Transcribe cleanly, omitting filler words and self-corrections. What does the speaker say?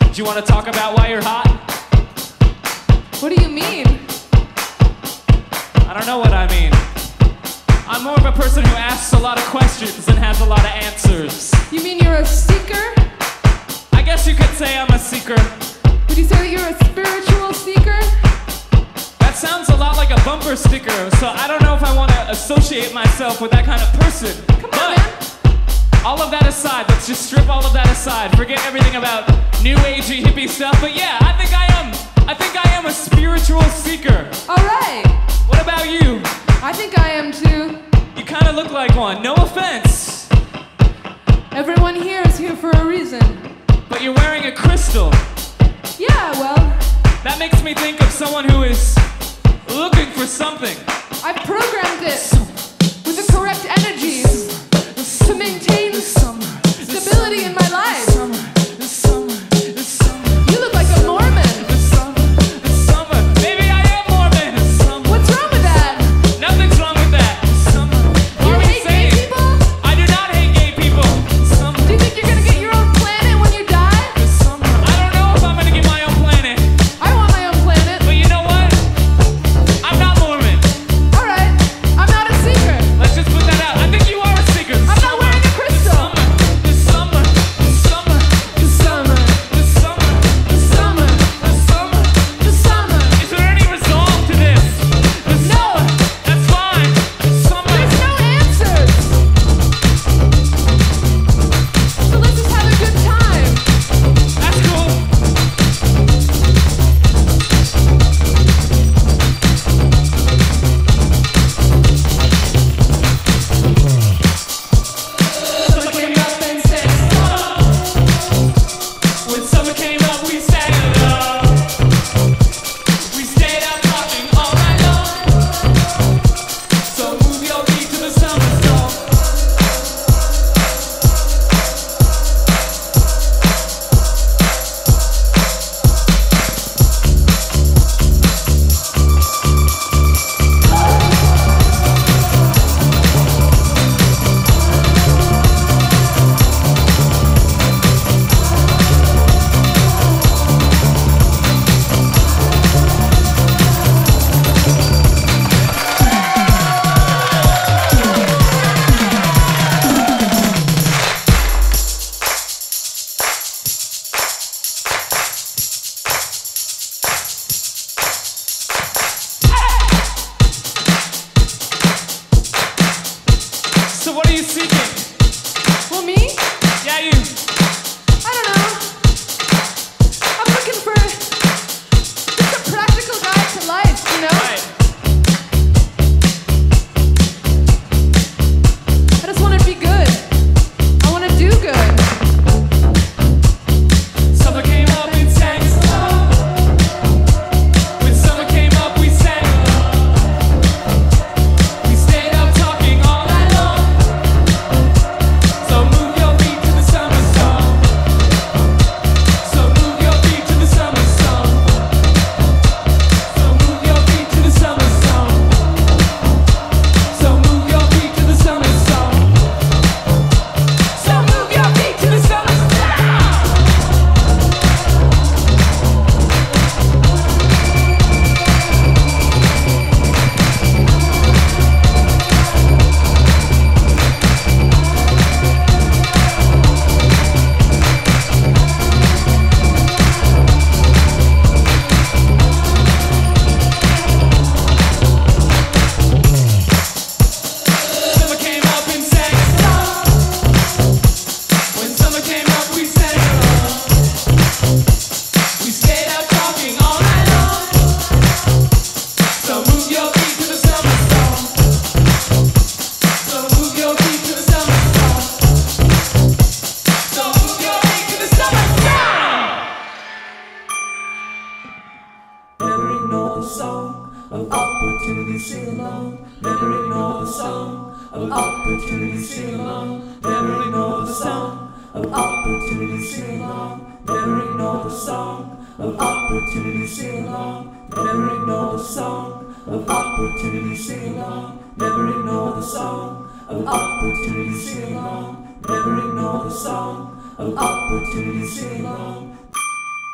Do you want to talk about why you're hot? What do you mean? I don't know what I mean. I'm more of a person who asks a lot of questions and has a lot of answers. You mean you're a seeker? I guess you could say I'm a seeker. Would you say that you're a spiritual seeker? That sounds a lot like a bumper sticker, so I don't know if I want to associate myself with that kind of person. Come on, man. All of that aside, let's just strip all of that aside. Forget everything about new agey hippie stuff. But yeah, I think I am a spiritual seeker. All right. What about you? I think I am too. You kind of look like one. No offense. Everyone here is here for a reason. But you're wearing a crystal. Yeah, well, That makes me think of someone who is looking for something. I've programmed it with the correct energies to maintain stability in my life. You look like a Mormon. Maybe I am Mormon. What's wrong with that? Nothing's wrong with that. You hate gay people? I do not hate gay people. Do you think you're gonna get your own planet when you die? I don't know if I'm gonna get my own planet. I want my own planet. But you know what? I'm not Mormon. All right, I'm not a seeker. Let's just put that out. I think you are a seeker. I'm not wearing a crystal. The summer. The summer. The summer. The summer. The summer. Is there any resolve to this? No. That's fine. Summer. There's no answers. So let's just have a good time. That's cool. Summer came up and said hello. When summer came up, we sang hello. We stayed out talking all night long. So move your feet to the summer song. So what are you seeking? Well, me? Yeah, you. I don't know. I'm looking for just a practical guide to life, you know? Right. I just want to be good. I want to do good. Summer came up and sang hello. When summer came up, we sang hello. We stayed up talking all night long. So move your feet to the summer song. So move your feet to the summer song. So move your feet to the summer song. So move your feet to the summer song. So move your feet to the summer song. Summer came up and sang hello. When summer came up, we sang hello. We stayed out talking all night long. So move your feet to the summer song. So move your feet to the summer song. So move your feet to the summer song. Never ignore the song of opportunity, sing along. Never ignore the song of opportunity, sing along. Never ignore the song of opportunity, sing along. Never ignore the song of opportunity, sing along. Never ignore the song of opportunity, sing along. Never ignore the song of opportunity, sing along. Never ignore the song of opportunity, sing along.